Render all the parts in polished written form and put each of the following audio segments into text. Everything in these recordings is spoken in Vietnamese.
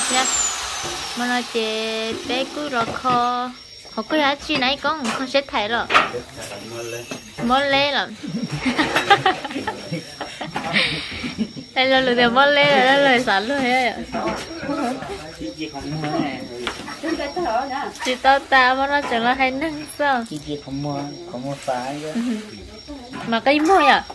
nhá mà nó chế bé cứ rồi kho họ cứ hái chi nãy con không sẽ thấy rồi món lê rồi đây là lừa món lê rồi đó lời sẵn luôn ấy chị tao ta mà nó chẳng là hay nâng sao chị không mua phá chứ mà cái môi à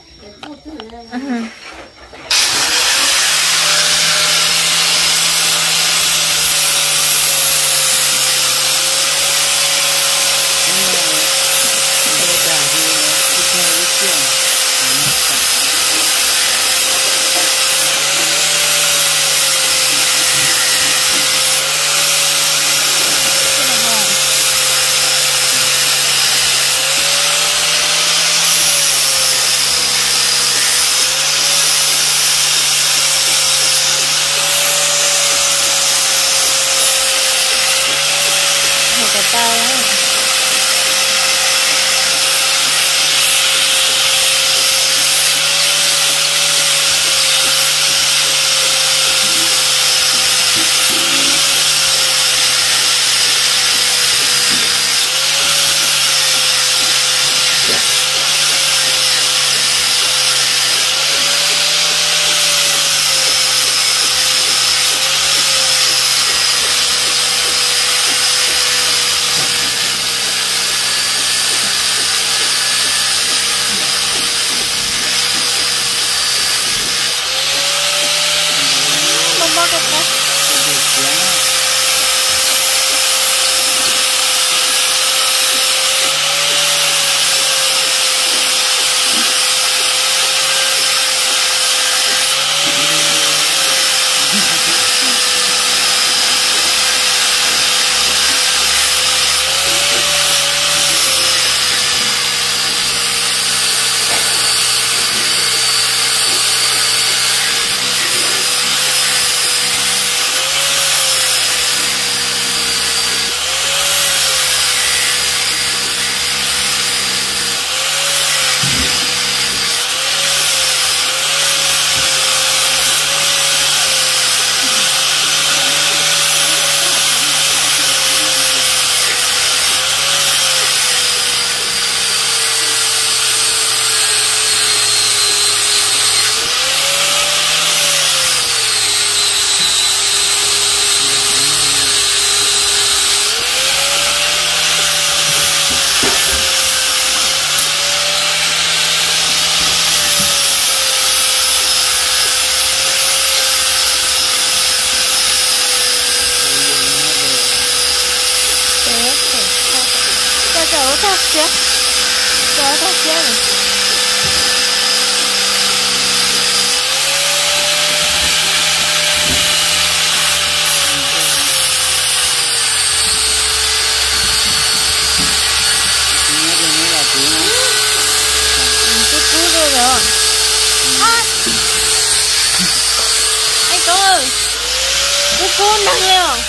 Cuốn nặng luôn.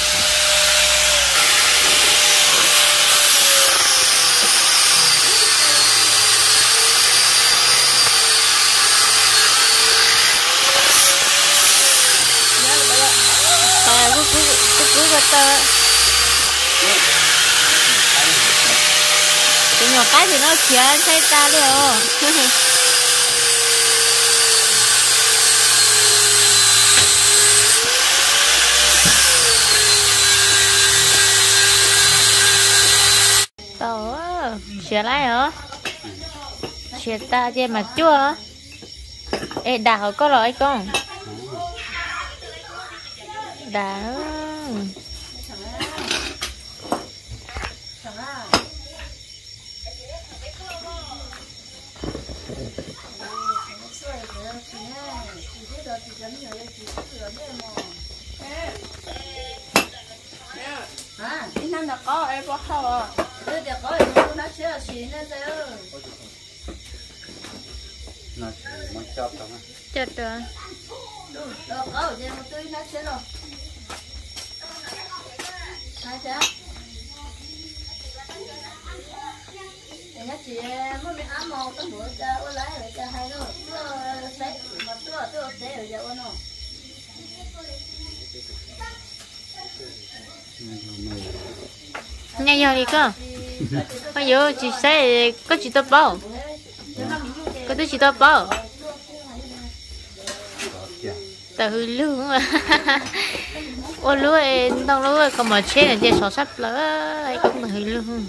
Cứ gật tơ. Cái nhỏ cái thì nó chén thấy ta luôn. Xịa lại hả? Xịa ta trên mặt chua hả? Ê đà hỏi có rồi không? Đà đi năm là có em có không à? Bây giờ có em cũng nói chuyện xíu nữa rồi. Nói muốn chót không? chật rồi. Rồi có ở đây một túi nói chuyện rồi. Nói chuyện. Để nhá chị mới bị ám màu cái bữa cha ô lái rồi cha hay rồi. Tôi mà tôi để ở giờ ô nó. nhà giờ đi cơ bây giờ chị sẽ có chị tập bao có tôi chị tập bao từ lương mà ô lúa đông lúa còn mà chế là chế sổ sách lỡ cũng từ lương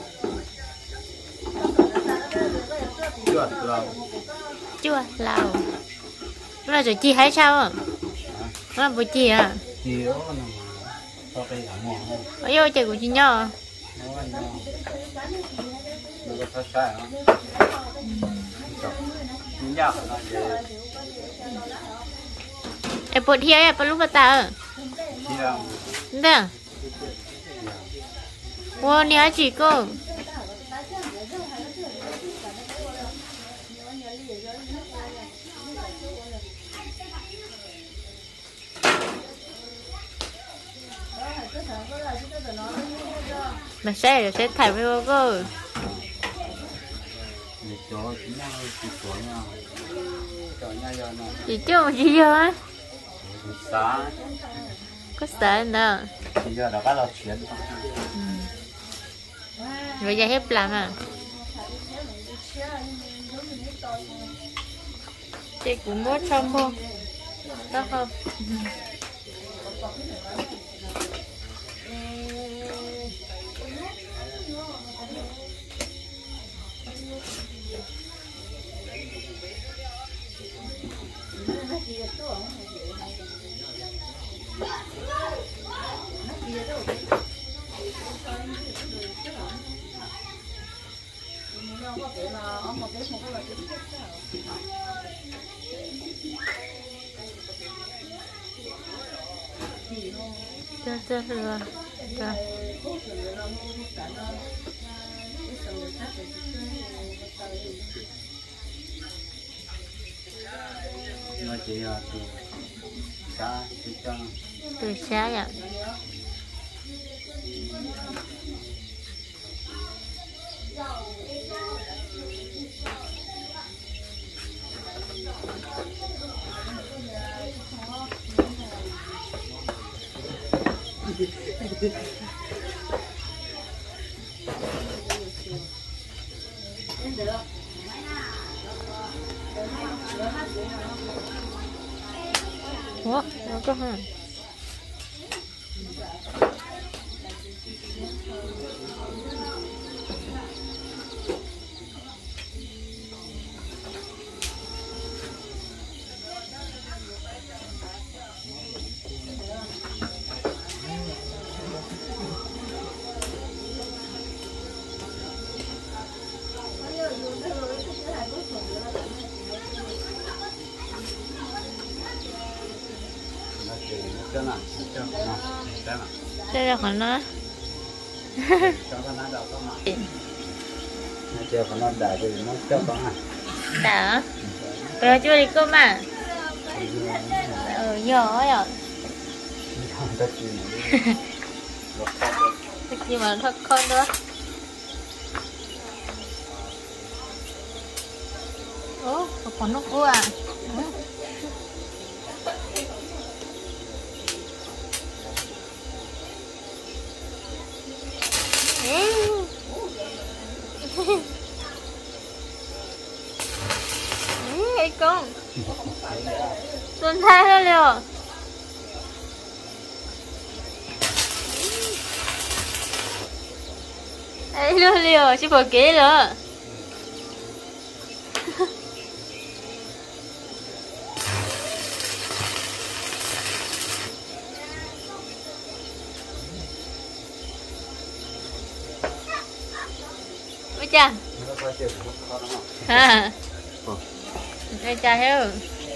chưa lâu nó là rồi chi hay sao nó là buổi chi à ở vô chơi của chị nhỏ em bột hiếu em bột lúc bắt ta nè wow nè chị cô mà sẽ thải với cô chị chưa chị giờ á có sợ nữa rồi giờ hết làm à chị cũng mất xong không đó không Được rồi. Nó chỉ là từ xa ạ. Ủa, nó có hả? Đây là khoản nó. Chưa có nó đại thì nó cho con à. Đã. Rồi chưa đi cơ mà. Nhỏ rồi. Không có gì nữa. Nhưng mà thật con nữa. Ủa, còn nó cua à? Ê con Xuân thay ra liều Ê liều liều chứ bỏ kế rồi Ôi cha hả Ôi cha hiểu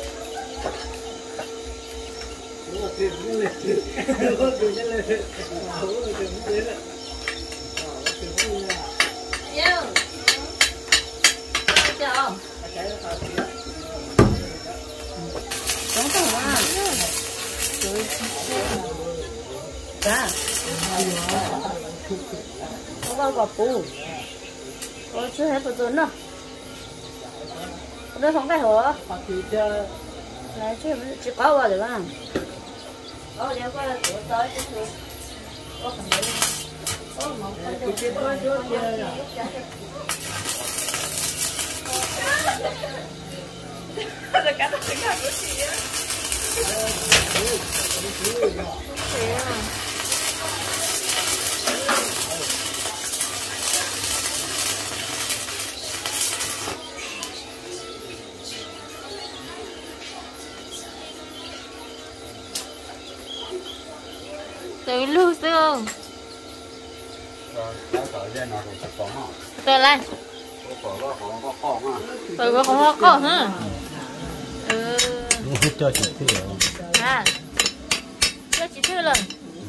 có quả bù có chưa hết một nữa đây không cái hổ này chứ chỉ có vào được không? Có đeo qua tới chứ Tự lưu xương. Tự lên. Tự có không có hả? Ừ. Cho chị thử. À. Cho chị thử lần.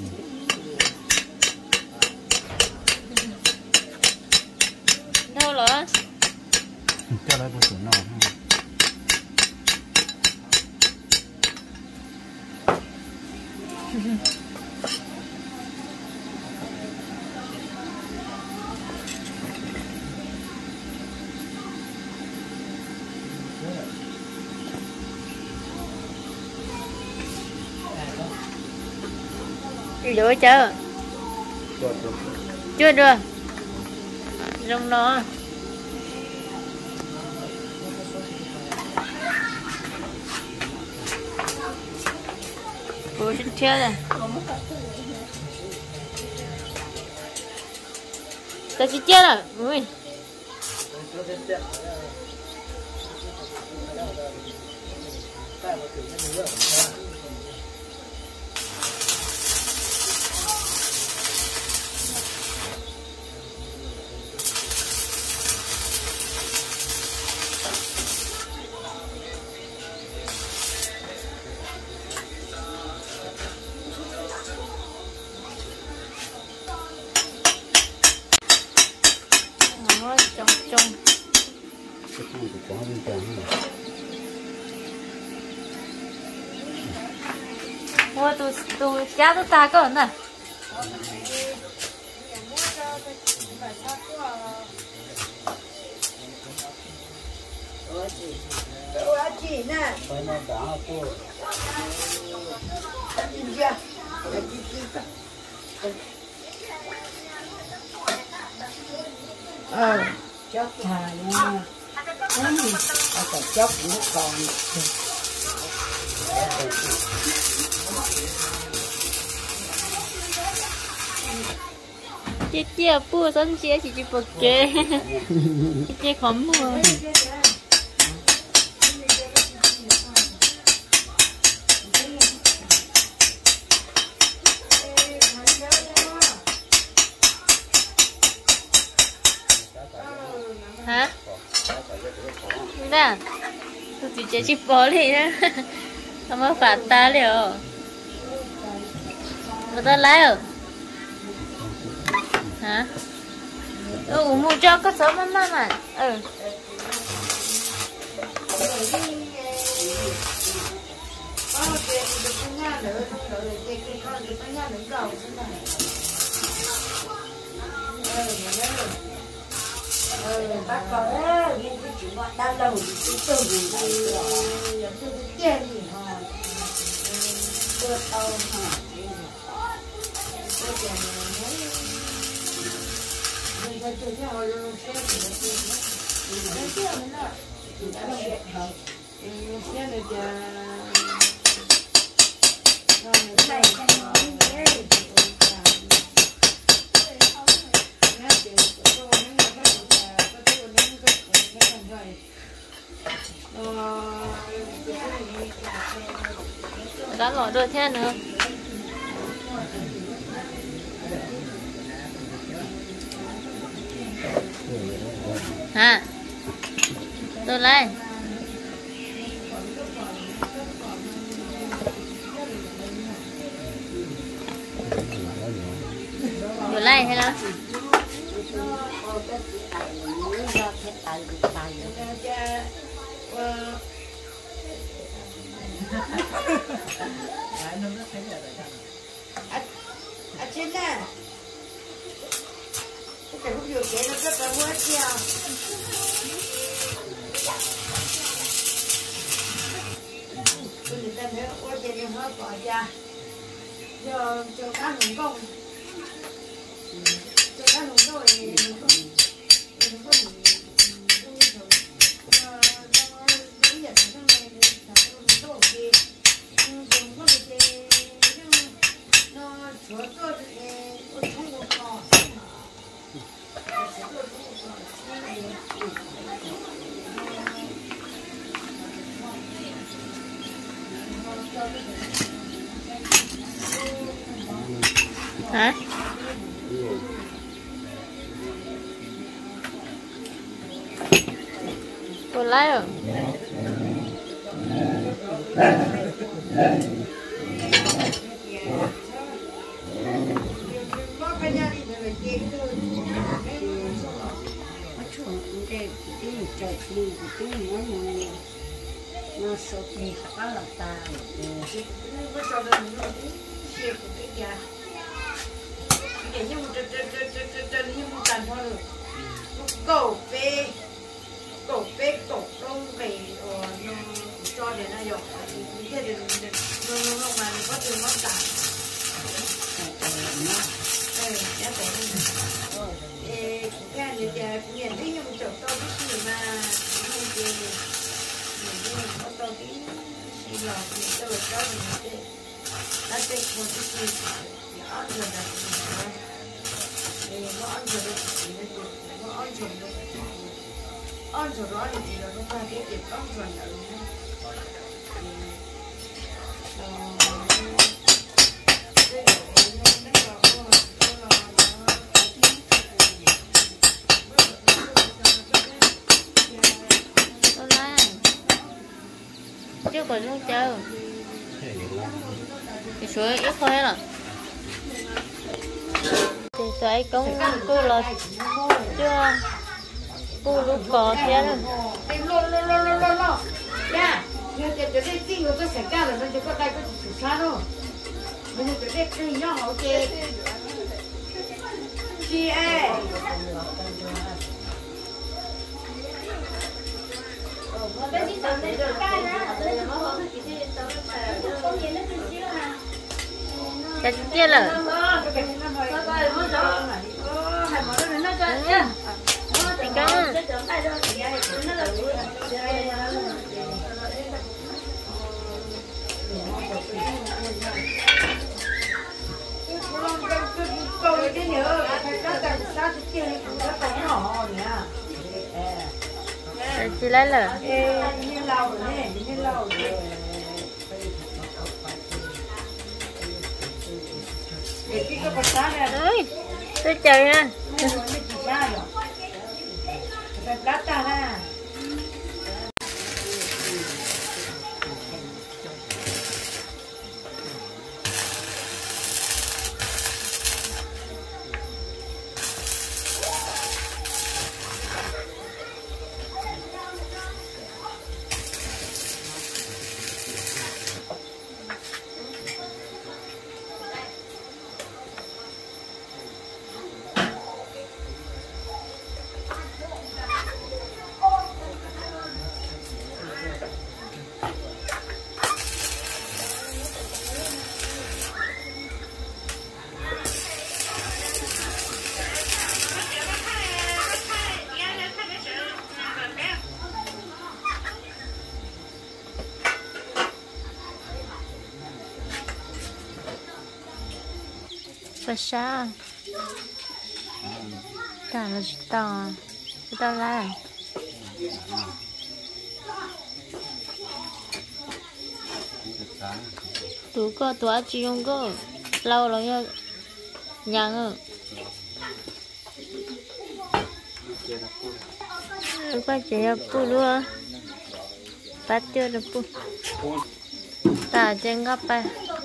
Đâu rồi? Cho lấy một số nọ. Rửa chưa? Chưa được. Rung nó. Ủa chết chết rồi. Tao chết chết rồi. Ui. Trong ôi tụi cha tụi ta có nè. Chị nè. Chốc thà nha. Phải chốc nước còn. Chị bùa son chị bực kê. Chị không mua. Hả? Nè, tôi chỉ chơi chip bò đi đó. Không có phạt ta liệu. Mà ta lấy rồi. Hả? Mua cho có số mắm mà. Ừ. Bác có đấy, nhưng cái chuyện bọn đau đầu thì tôi dùng đây là tôi chơi gì hả? Tôi tao hả? Bây giờ mấy bây giờ tôi theo luôn xe thì nó chưa nữa. Đã xe hả? Xe này giờ rồi này cái nói nhé. Đã gọi được thế nữa. Hả? Tôi lên. Tôi lên hay nào? Trên nè. Cái không được cái nó rất là quá chiều. Tôi người ta nói ôi trời ơi hóa quả ra. Giờ cho cá hồng công. hả? Cô lấy rồi. nó sốt thì khá là ta nó cho nó chia của cái nhà cái như một chân như một tàn thôi rồi cổ bê cổ đông về nó cho để nó dọc thế để nó mà nó có từ nó tàn giá phải cái này giờ nhìn thấy như một chỗ to cái gì mà không gì mình có to cái gì lọt thì cho được cho mình nó sẽ một cái gì nó ăn rồi là nó ăn rồi nó ăn rồi ăn rồi đó thì nó không phải cái việc ăn rồi là chưa có luôn chờ cái suối ít thôi rồi thì tôi cũng cô là chưa cô lúc có thế rồi nha nhưng cái chỗ đây tin có xảy ra là nó chỉ có đây có chủ sao đâu mình chỗ đây cái nhỏ hậu chị ơi cái kia là cái nhớ nó cần sao thì kia nó phải nhỏ nhá chị lấy là như lâu nè như lâu ơi tôi chờ nha và sao cả là tao là tú có tú chỉ用个lâu rồi nha nhang à qua chỉ là pu luôn bắt chưa được pu ta trên gấpไป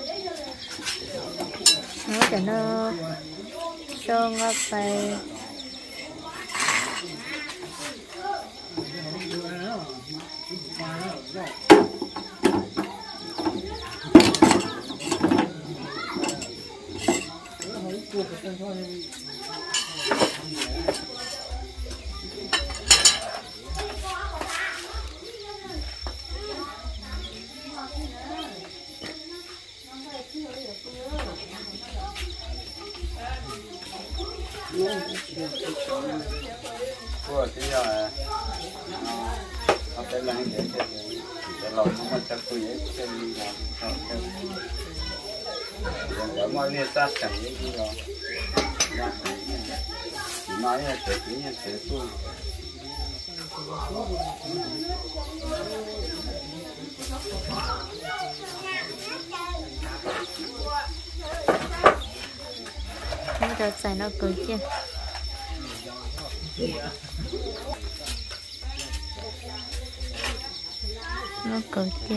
nó cho nó cho ngậpไป của cái giờ họ phải làm để lòng nó mà chắc tôi ấy cái gì rồi mọi người ta chẳng những gì rồi nói là sẽ tự nhiên sẽ tôi bây giờ xài nó cười chưa nó cười chưa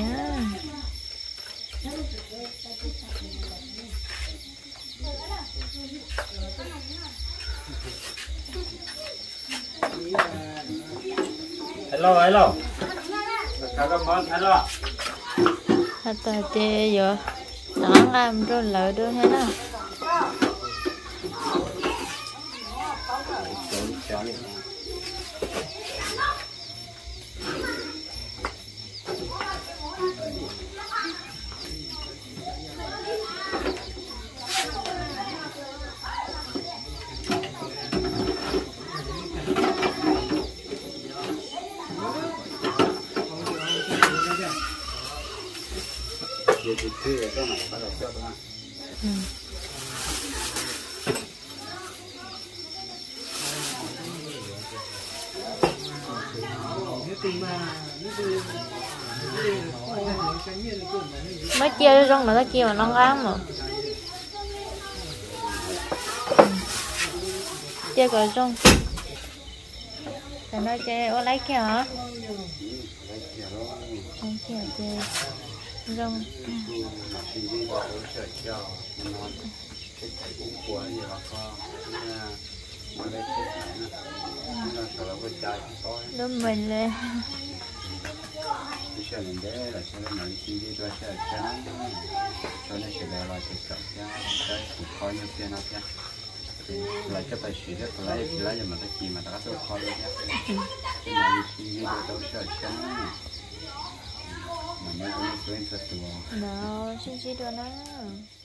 hello các món hello thật là chê vậy nó làm rồi lợi đưa thế nào thì thứ ở trong này bắt đầu cho nó mới chia trong mà nó chia mà nó lắm mà chia rồi trong thì nó chia ô lấy kia hả không chia chia rong đúng mình lên cho nên đấy là cho nên mình xin đi qua chơi cho nên sẽ là loại thực phẩm cái cũng coi như tiền nào nhá là cái bài sử dụng lấy mà cái gì mà ta có coi được nhá mình xin đi đâu chơi mà mấy cái chuyện thật tuồng đó xin chỉ đưa nó